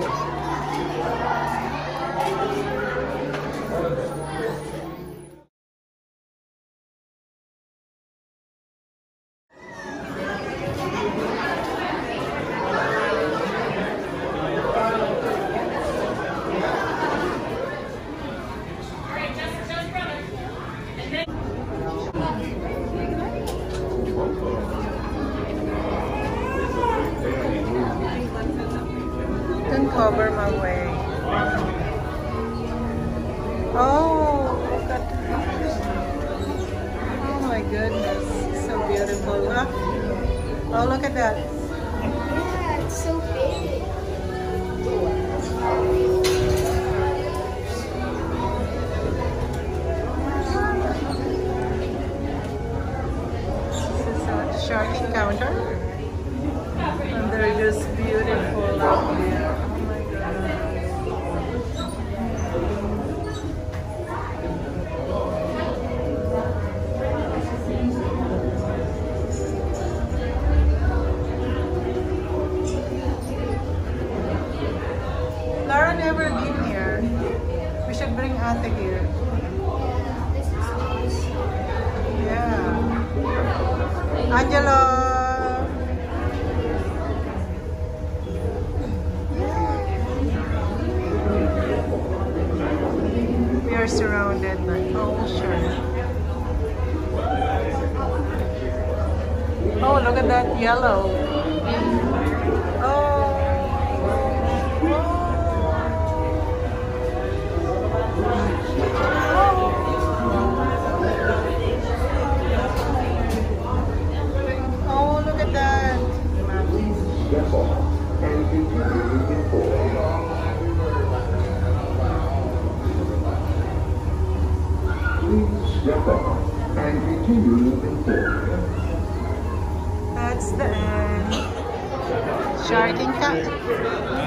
Don't cover my way. Oh, look at oh my goodness, so beautiful. Huh? Oh, look at that. Yeah, it's so big. This is a shark encounter. And they're just beautiful out there. Oh my god. Lara never been here. We should bring Ate here. Yeah, this is nice. Yeah. Angelo! We are surrounded by ocean. Oh, look at that yellow. Oh. Oh, look at that. Step off and continue moving forward. Please step off and continue moving forward. That's the end. Shark encounter.